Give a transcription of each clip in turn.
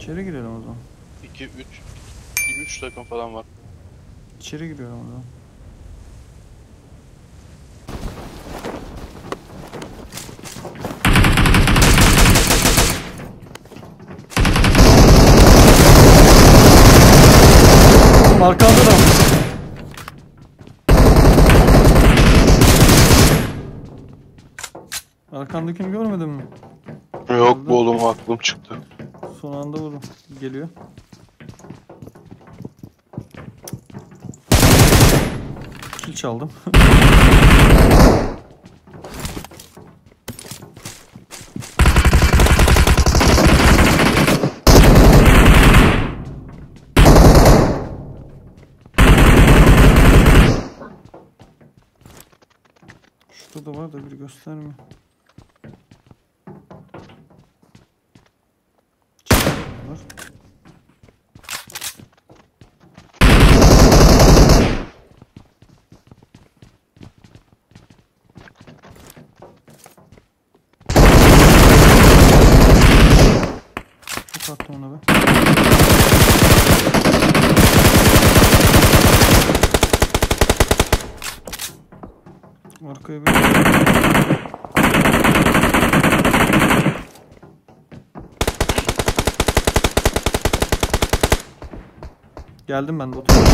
İçeri girelim o zaman. 2-3 takım falan var. İçeri giriyorum o zaman. Arkanda da. Arkandakini görmedin mi? Yok bu oğlum, aklım çıktı. Son anda vurdum. Geliyor. Kill çaldım. Şurada da var da bir göstermiyor. Var. Çok attım ona be. Arkaya bir... Geldim ben de otur.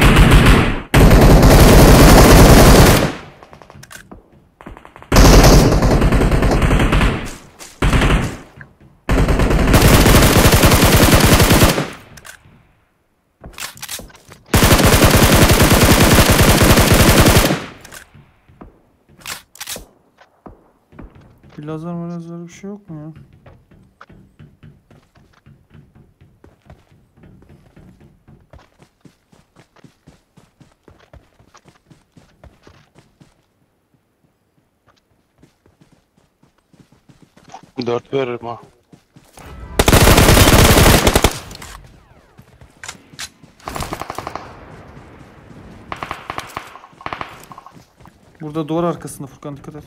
Bir lazer bir şey yok mu ya? Dört veririm ha. Burada duvar arkasında Furkan, dikkat et.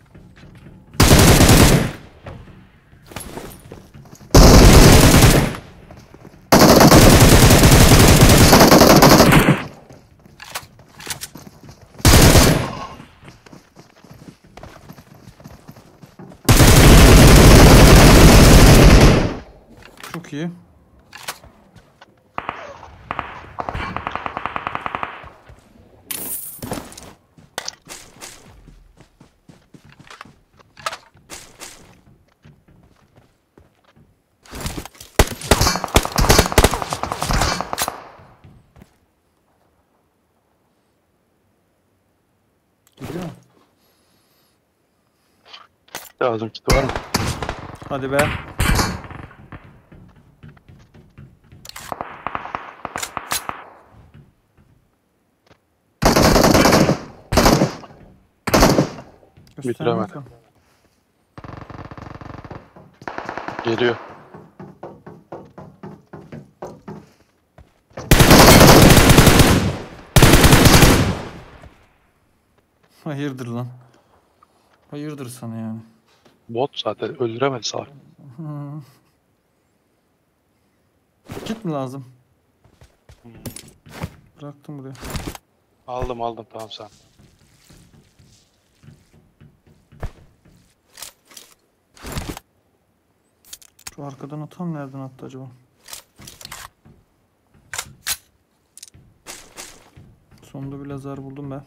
Çok iyi. Geliyor mu? Lazım kiti var mı? Hadi be. Bitiremedi. Geliyor. Hayırdır lan? Hayırdır sana yani? Bot zaten, öldüremedi salak. Kit mi lazım? Bıraktım buraya. Aldım tamam sen. Şu arkadan atan nereden attı acaba? Sonunda bir lazer buldum ben.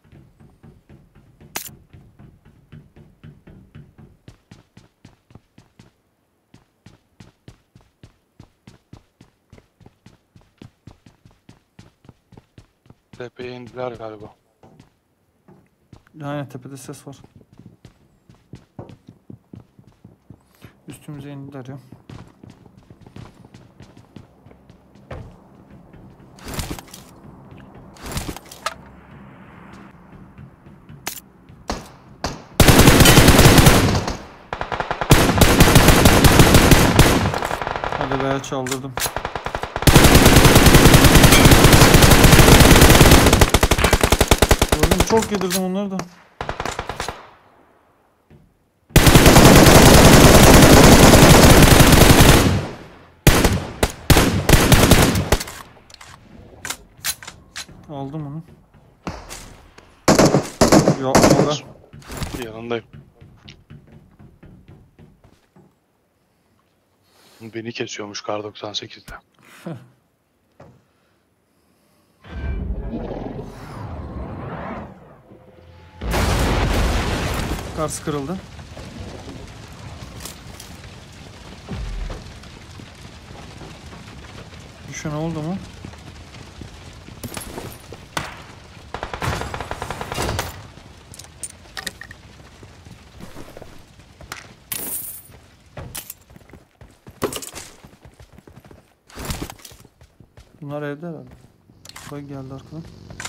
Tepeye indiler galiba. Aynen, tepede ses var. Üstümüze indiler ya. Hadi be, çaldırdım. Gördüm, çok yedirdim onları da. Aldım onu. Yapma be. Yanındayım. Beni kesiyormuş kar 98'de. Kars kırıldı. Düşen oldu mu? Bunlar evde herhalde. Bak geldi arkadan.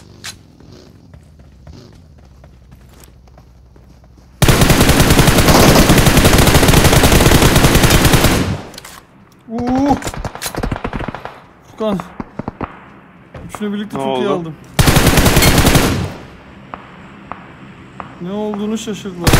Furkan. Üçünü birlikte Ne çok iyi oldu? aldım. Ne olduğunu şaşırdılar.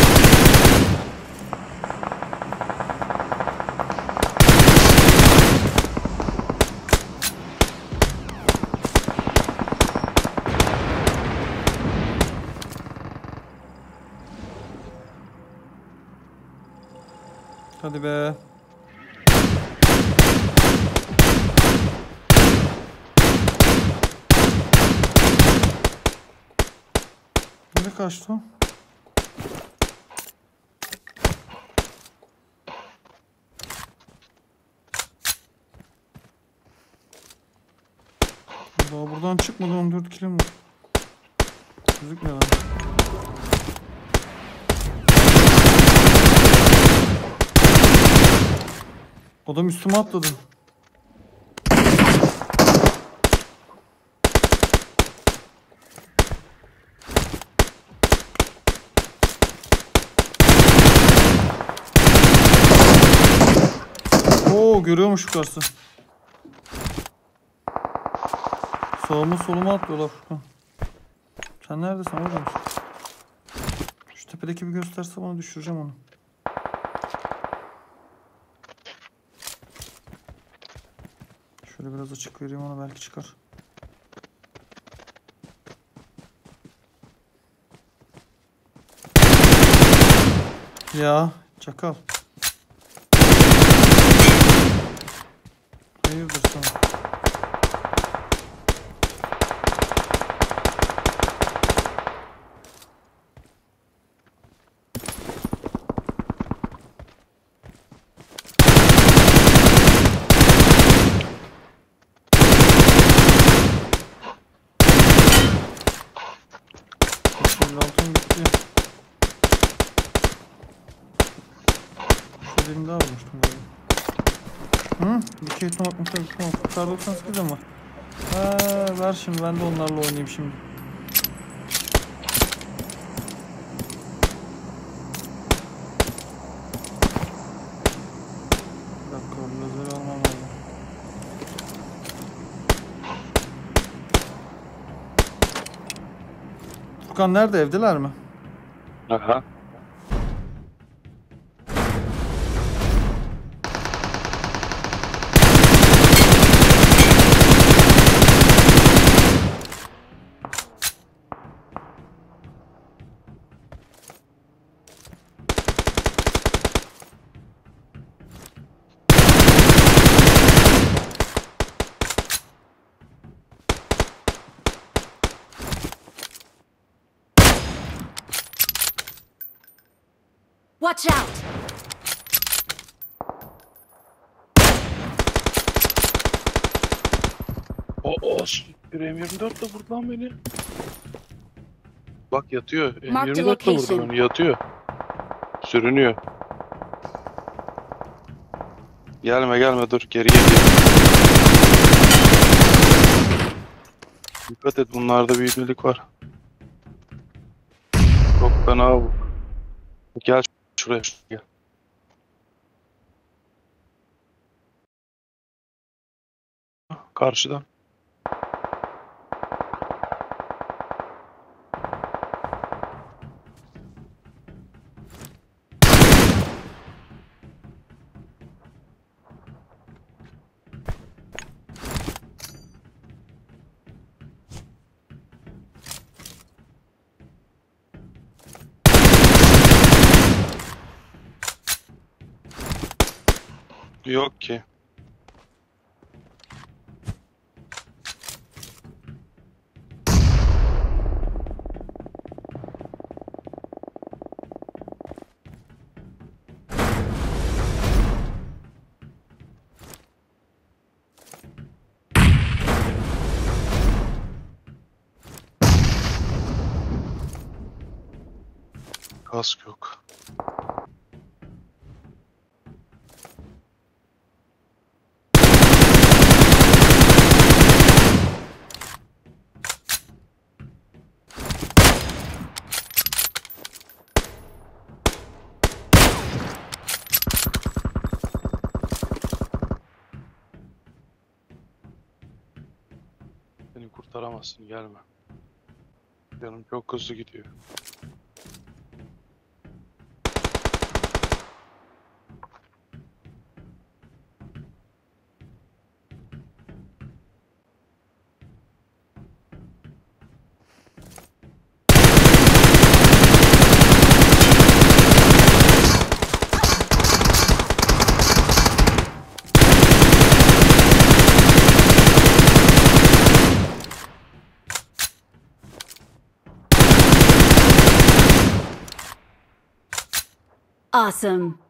Hadi be. Nereye kaçtı o? Daha buradan çıkmadı, 14 kilim var. Gözükmüyor lan. Adam üstüme atladı. Oo, görüyormuş yukarısı. Sağıma soluma atlıyorlar Furkan. Sen neredesin, orada mısın? Şu tepedeki bir gösterse bana, düşüreceğim onu. Şöyle biraz açık vereyim ona, belki çıkar. Ya çakal. Hayırdır sana? Altın gitti. Şu elimde almıştım galiba. Hı? Bir keyifli bakmakta gittim. Kar 98'de mi var? Ver şimdi, ben de onlarla oynayayım şimdi. Bir dakika, lazeri almam lazım. Furkan nerede, evdeler mi? Aha. Watch out! O siktir, M24 de vurdu lan beni. Bak yatıyor. Mark the M24 de vurdu location. beni, yatıyor. Sürünüyor. Gelme dur, geriye gel. Dikkat et, bunlarda bir ibnelik var. Çok fena bu. Gel şuraya gel. Karşıdan. Yok ki. Kask yok. Beni kurtaramazsın, gelme. Canım çok hızlı gidiyor. Awesome.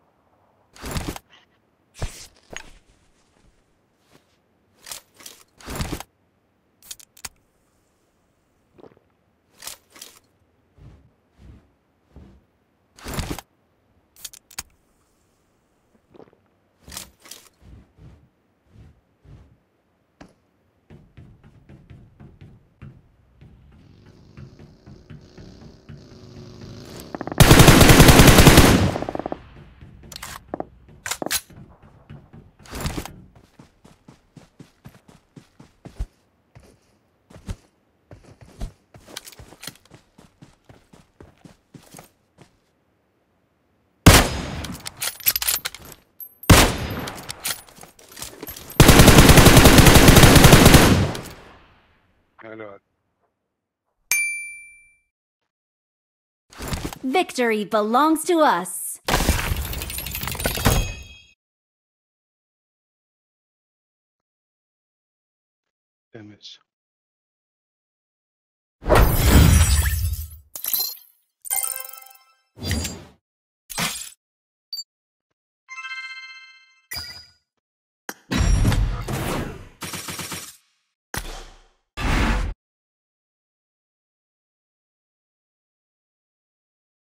Helal. Victory belongs to us. Temiz.